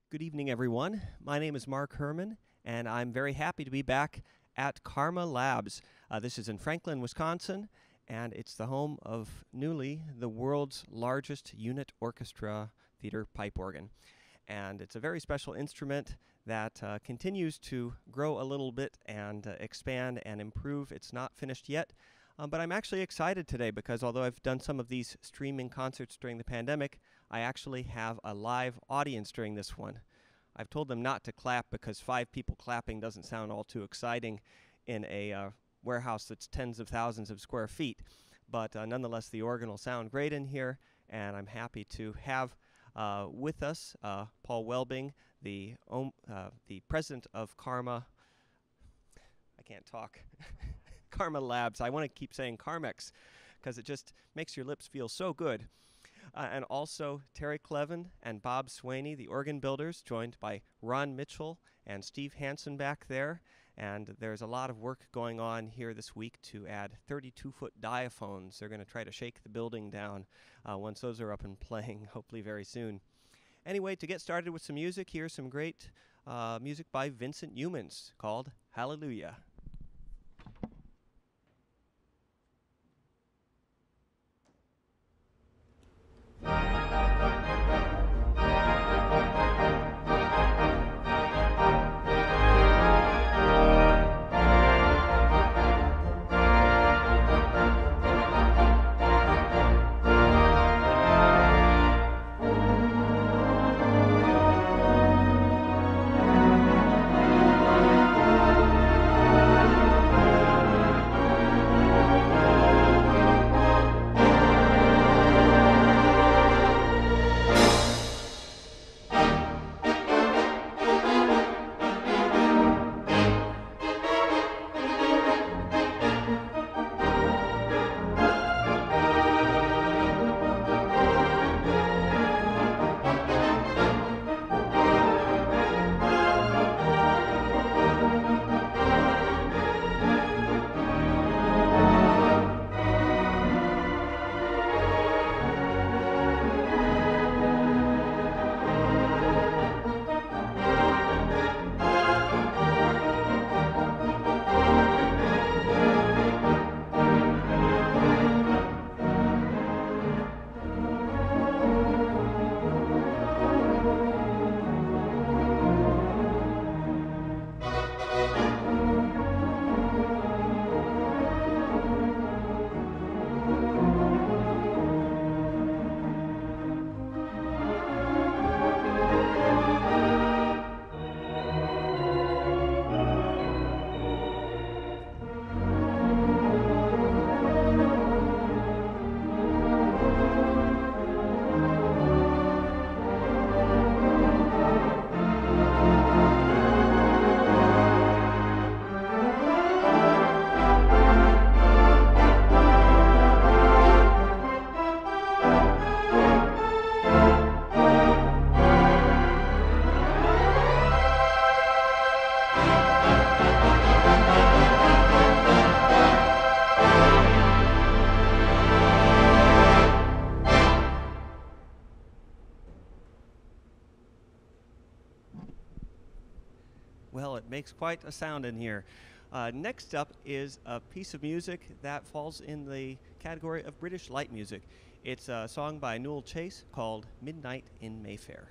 Good evening, everyone. My name is Mark Herman, and I'm very happy to be back at Carma Labs. This is in Franklin, Wisconsin, and it's the home of newly the world's largest unit orchestra theater pipe organ. And it's a very special instrument that continues to grow a little bit and expand and improve. It's not finished yet, but I'm actually excited today because although I've done some of these streaming concerts during the pandemic, I actually have a live audience during this one. I've told them not to clap because 5 people clapping doesn't sound all too exciting in a warehouse that's tens of thousands of square feet. But nonetheless, the organ will sound great in here, and I'm happy to have with us Paul Welbing, the president of Carma. I can't talk. Carma Labs. I want to keep saying Carmex because it just makes your lips feel so good. And also Terry Clevin and Bob Swaney, the organ builders, joined by Ron Mitchell and Steve Hansen back there. And there's a lot of work going on here this week to add 32-foot diaphones. They're going to try to shake the building down once those are up and playing, hopefully very soon. Anyway, to get started with some music, here's some great music by Vincent Youmans called Hallelujah. Well, it makes quite a sound in here. Next up is a piece of music that falls in the category of British light music. It's a song by Newell Chase called Midnight in Mayfair.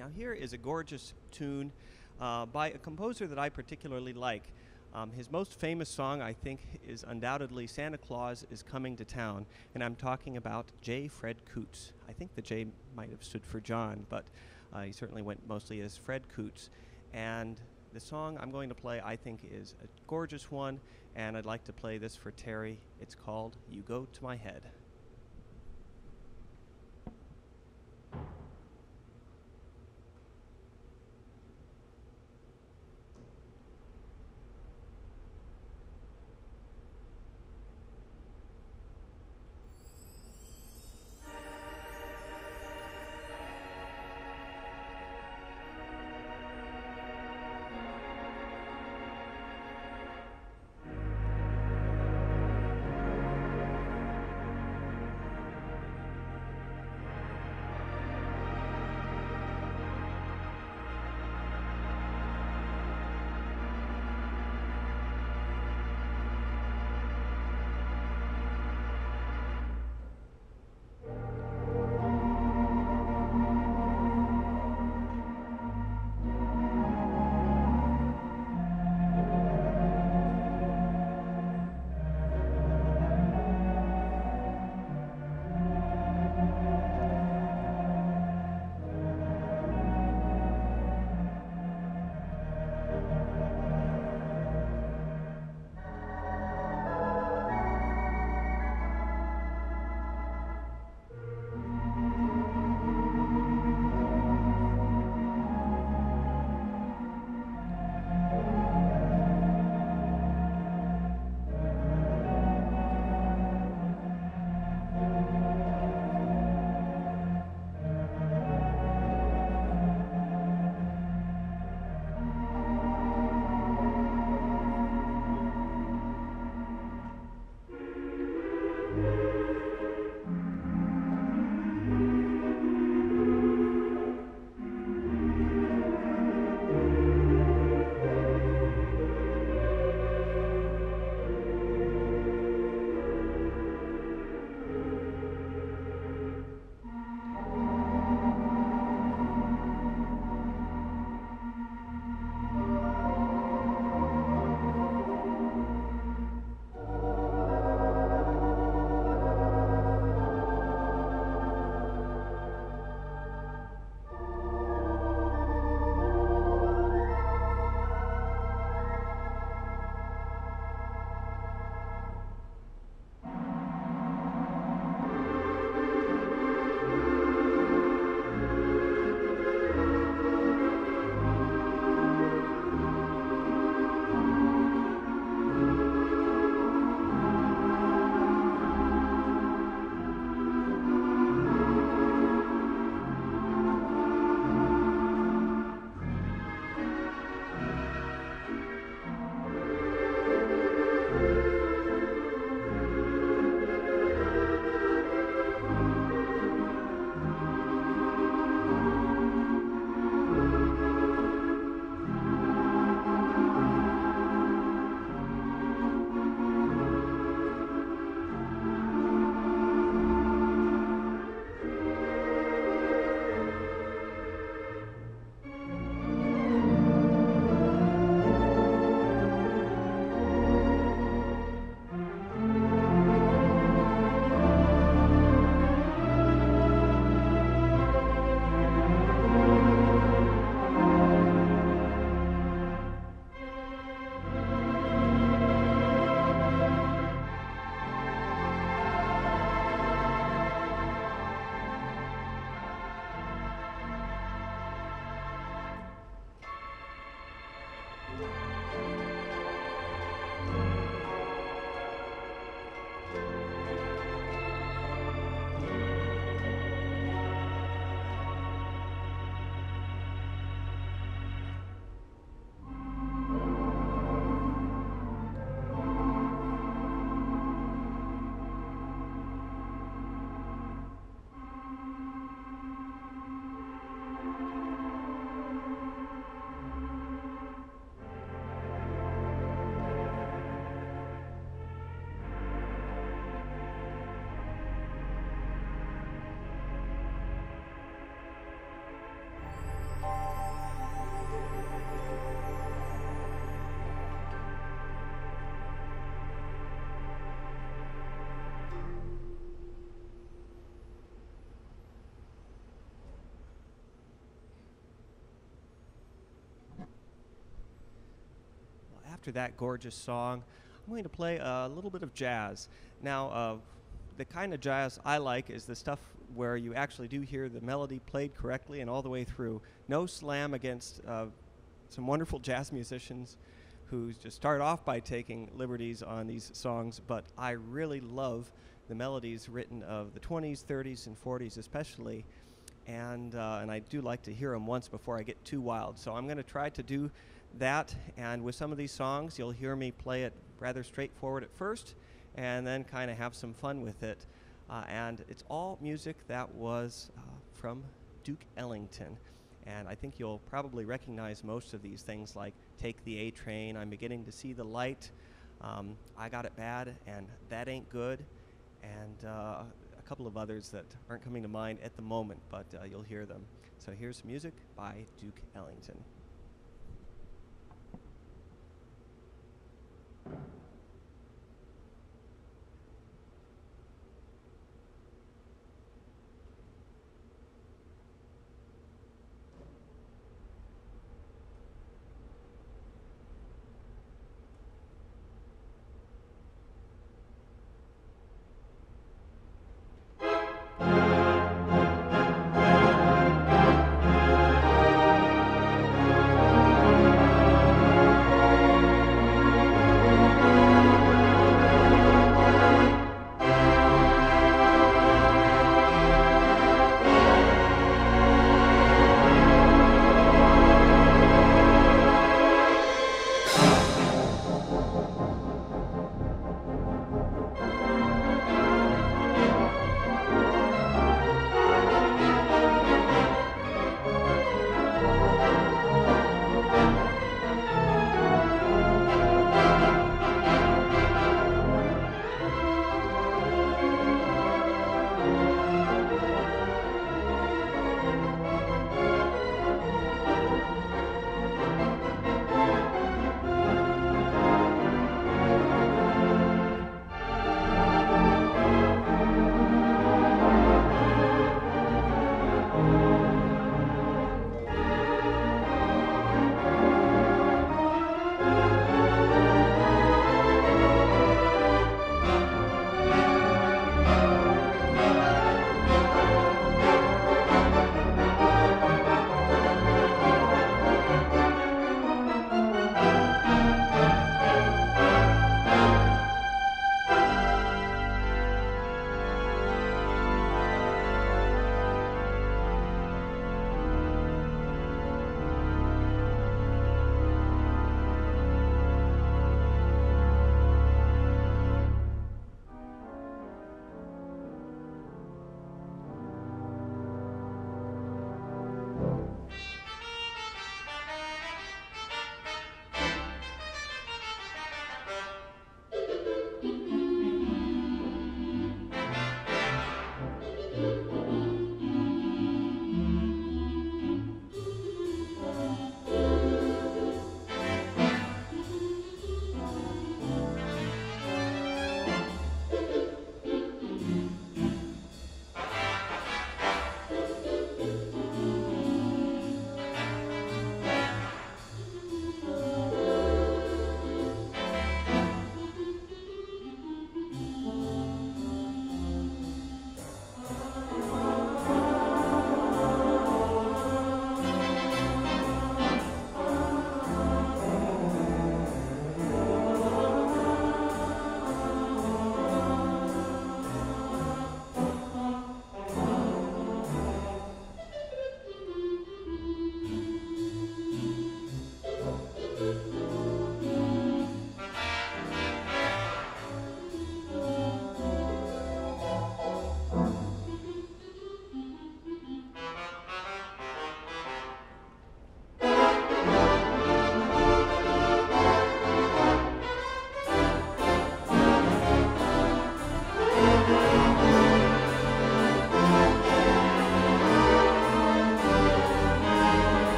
Now here is a gorgeous tune by a composer that I particularly like. His most famous song, I think, is undoubtedly Santa Claus is Coming to Town, and I'm talking about J. Fred Coots. I think the J might have stood for John, but he certainly went mostly as Fred Coots. And the song I'm going to play, I think, is a gorgeous one, and I'd like to play this for Terry. It's called You Go to My Head. after that gorgeous song, I'm going to play a little bit of jazz. Now, the kind of jazz I like is the stuff where you actually do hear the melody played correctly and all the way through. No slam against some wonderful jazz musicians who just start off by taking liberties on these songs, but I really love the melodies written of the 20s, 30s, and 40s especially, and I do like to hear them once before I get too wild. So I'm going to try to do that, and with some of these songs, you'll hear me play it rather straightforward at first, and then kind of have some fun with it. And it's all music that was from Duke Ellington. And I think you'll probably recognize most of these things like Take the A Train, I'm Beginning to See the Light, I Got It Bad, and That Ain't Good, and a couple of others that aren't coming to mind at the moment, but you'll hear them. So here's music by Duke Ellington.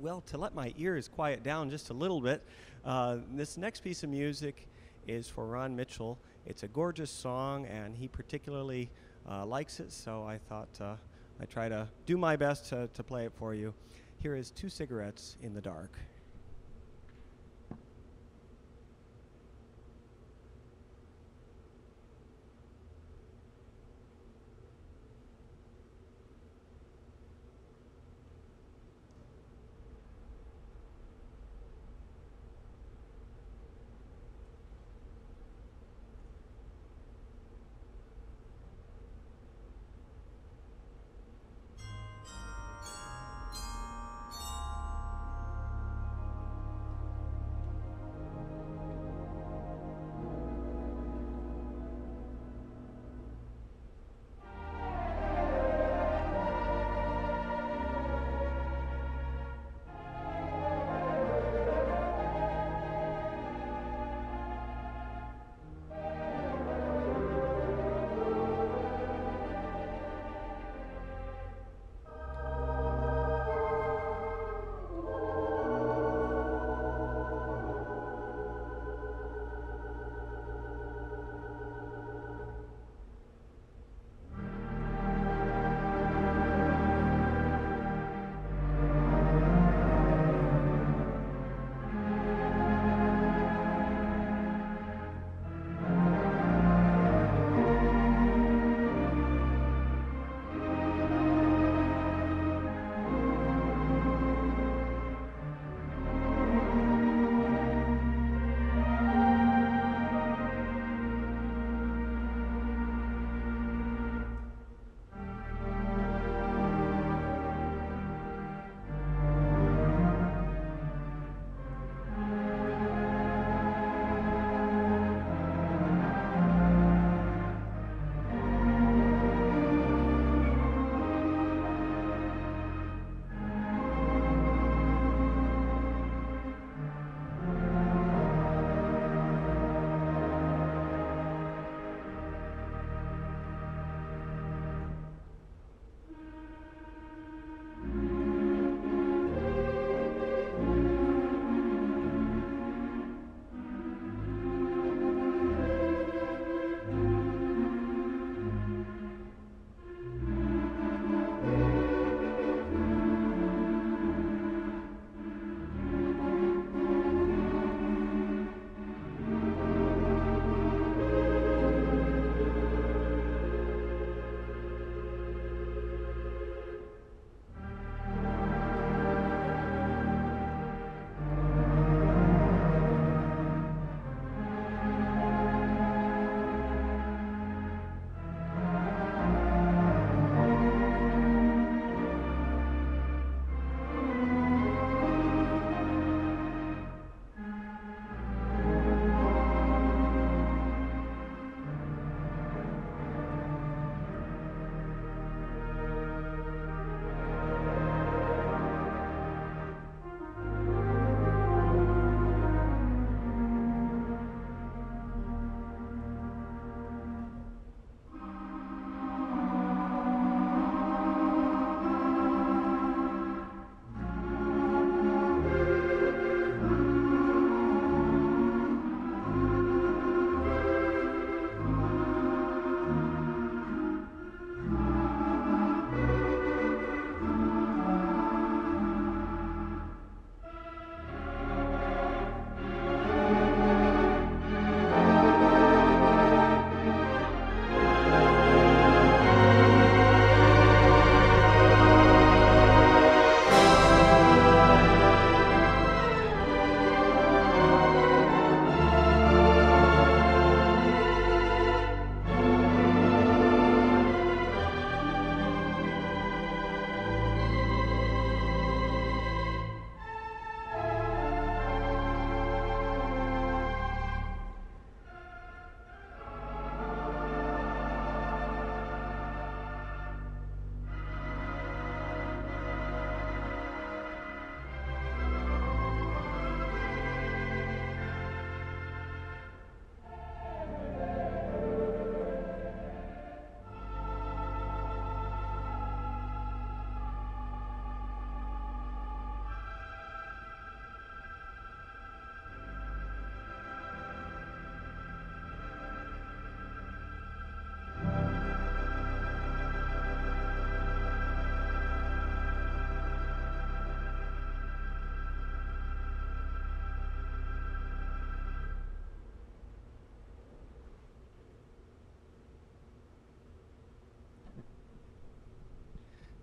well, to let my ears quiet down just a little bit, this next piece of music is for Ron Mitchell. It's a gorgeous song, and he particularly likes it, so I thought I'd try to do my best to play it for you. Here is Two Cigarettes in the Dark.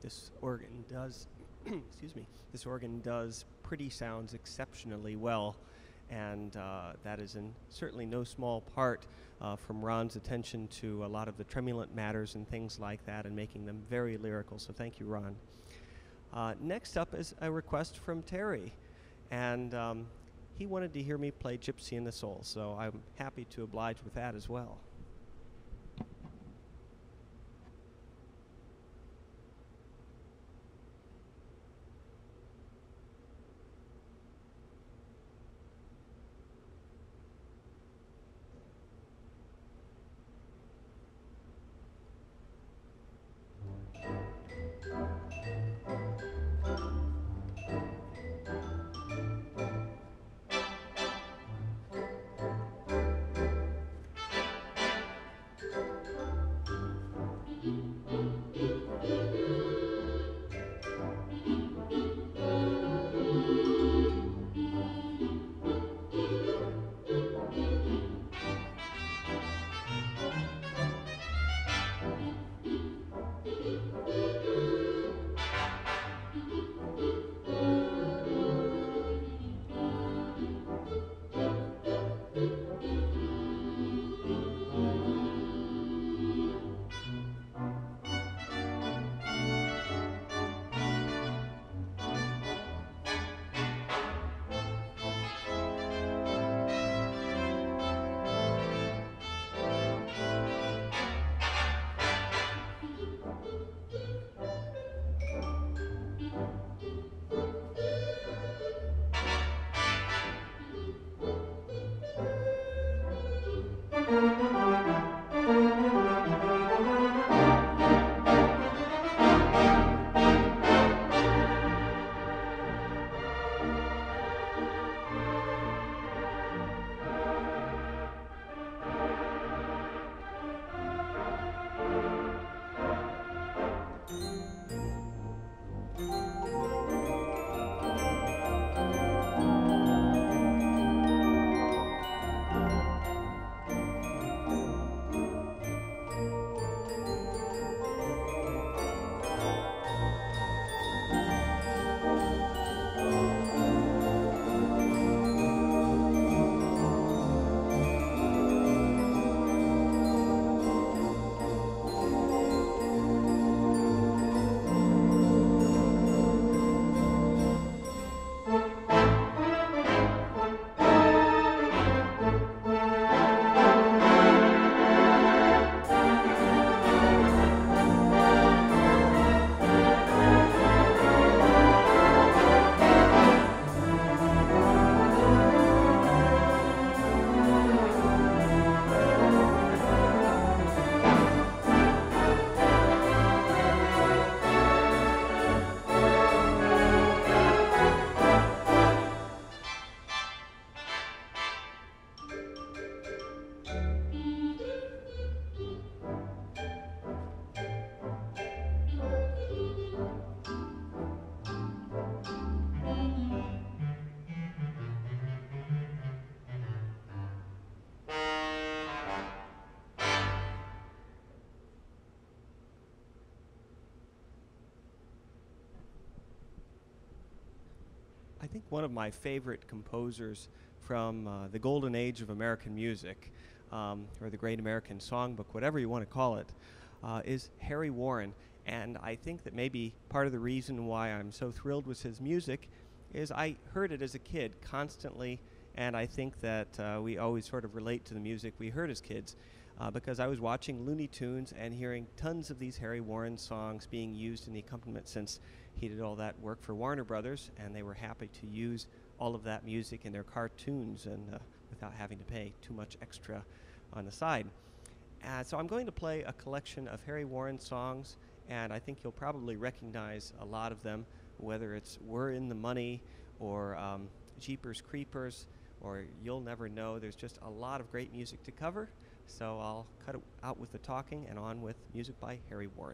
this organ does, excuse me, this organ does pretty sounds exceptionally well, and that is in certainly no small part from Ron's attention to a lot of the tremulant matters and things like that, and making them very lyrical. So thank you, Ron. Next up is a request from Terry, and he wanted to hear me play Gypsy in the Soul, so I'm happy to oblige with that as well. I think one of my favorite composers from the golden age of American music, or the Great American Songbook, whatever you want to call it, is Harry Warren. And I think that maybe part of the reason why I'm so thrilled with his music is I heard it as a kid constantly, and I think that we always sort of relate to the music we heard as kids, because I was watching Looney Tunes and hearing tons of these Harry Warren songs being used in the accompaniment, since he did all that work for Warner Brothers, and they were happy to use all of that music in their cartoons and without having to pay too much extra on the side. So I'm going to play a collection of Harry Warren songs, and I think you'll probably recognize a lot of them, whether it's We're in the Money or Jeepers Creepers or You'll Never Know. There's just a lot of great music to cover, so I'll cut it out with the talking and on with music by Harry Warren.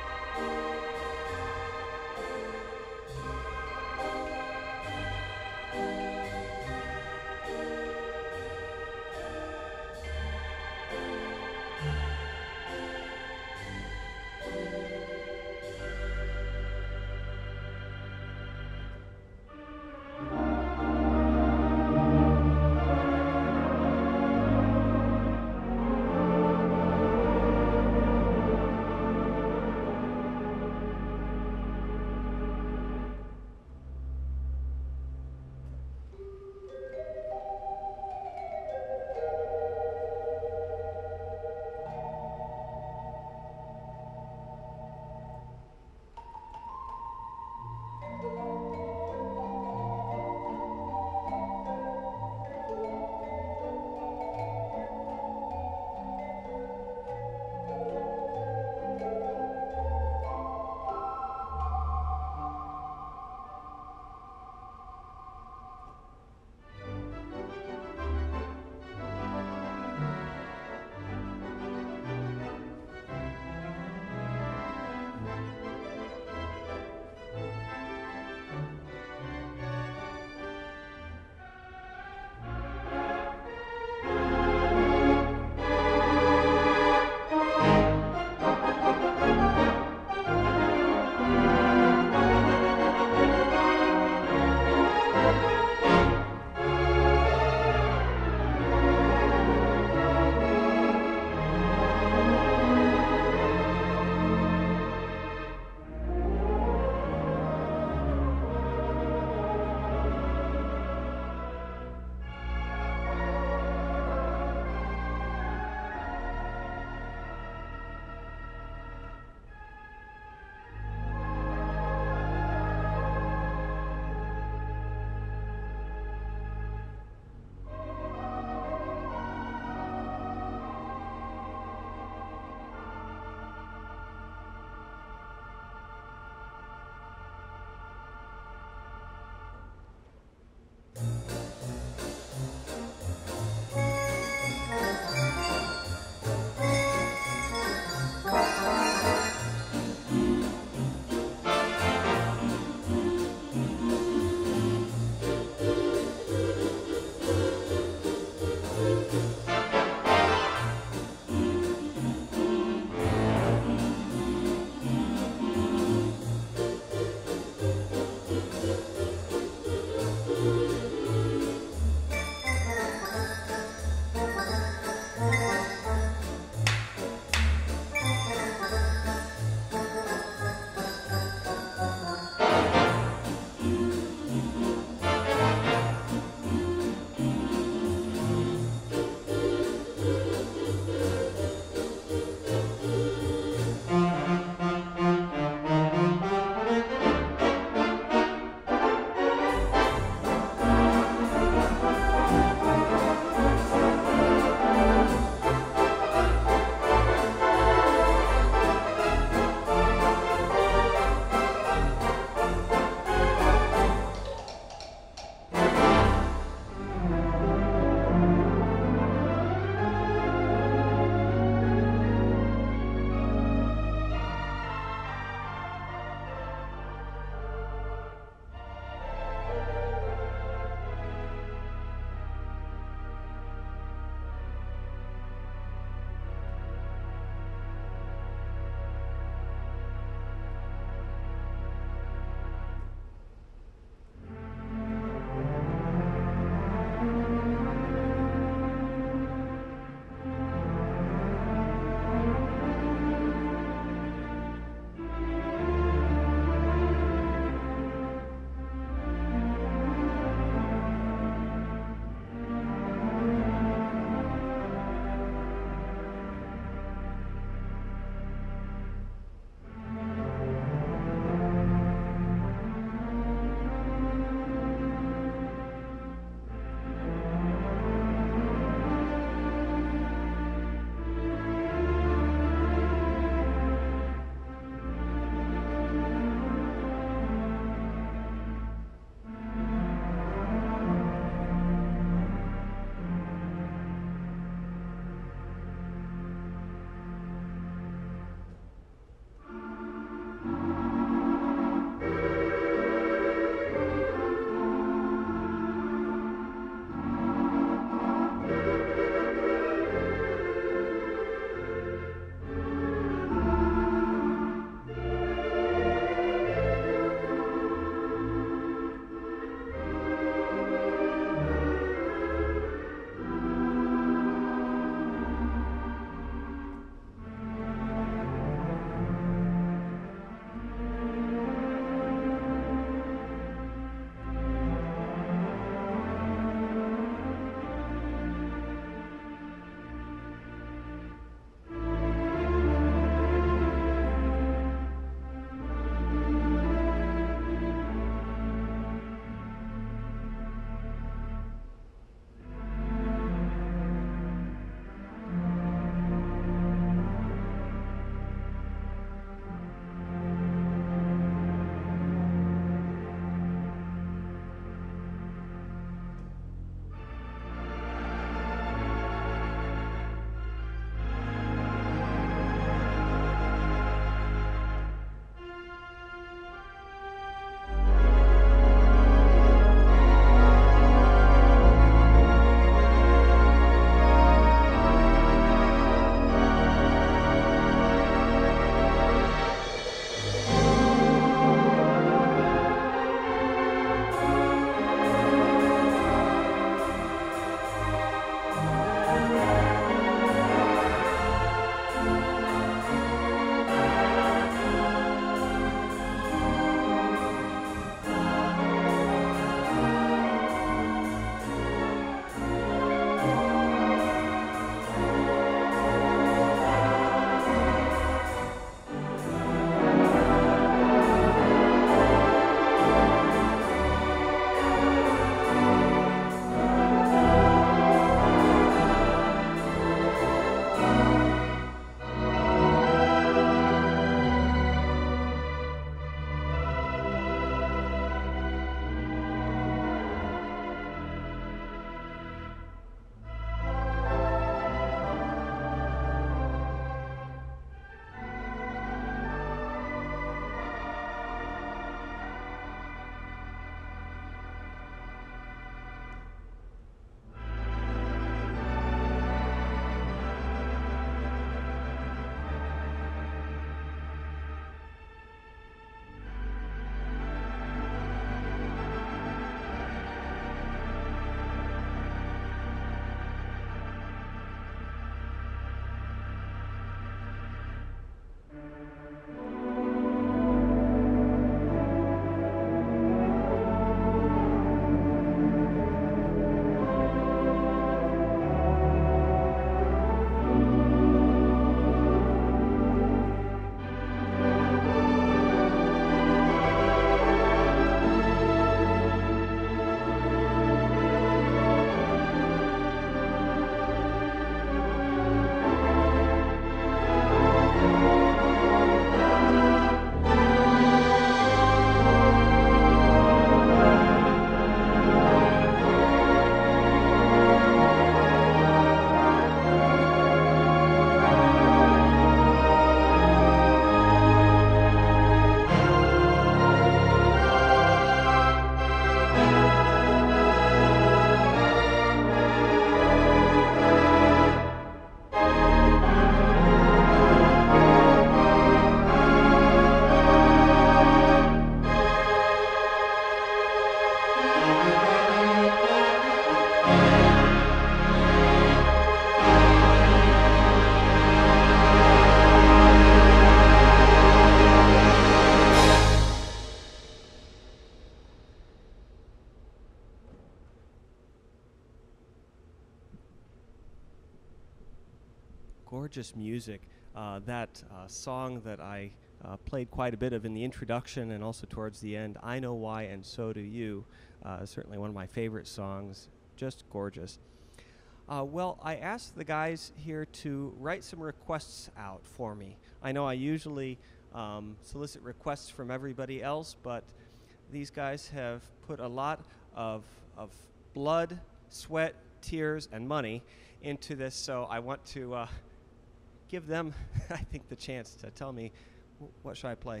gorgeous music. That song that I played quite a bit of in the introduction and also towards the end, I Know Why and So Do You, certainly one of my favorite songs, just gorgeous. Well, I asked the guys here to write some requests out for me. I know I usually solicit requests from everybody else, but these guys have put a lot of blood, sweat, tears, and money into this, so I want to give them, I think, the chance to tell me, what should I play?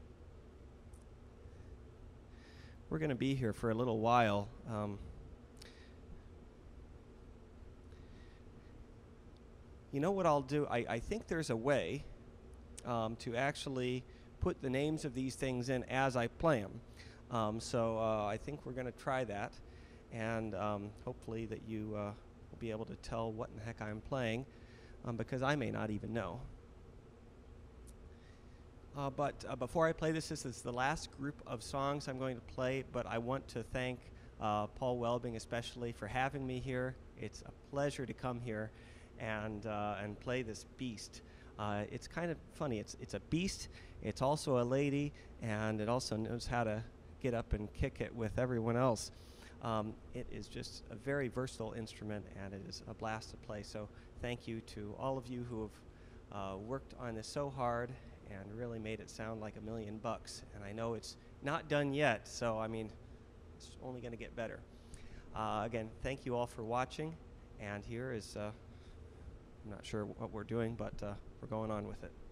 We're going to be here for a little while. You know what I'll do? I think there's a way to actually put the names of these things in as I play them. So I think we're going to try that, and hopefully that you will be able to tell what in the heck I'm playing, because I may not even know. But before I play this is the last group of songs I'm going to play, but I want to thank Paul Welbing especially for having me here. It's a pleasure to come here and play this beast. It's kind of funny. It's a beast. It's also a lady, and it also knows how to get up and kick it with everyone else. It is just a very versatile instrument, and it is a blast to play. So thank you to all of you who have worked on this so hard and really made it sound like $1,000,000. And I know it's not done yet, so I mean, it's only going to get better. Again, thank you all for watching, and here is, I'm not sure what we're doing, but we're going on with it.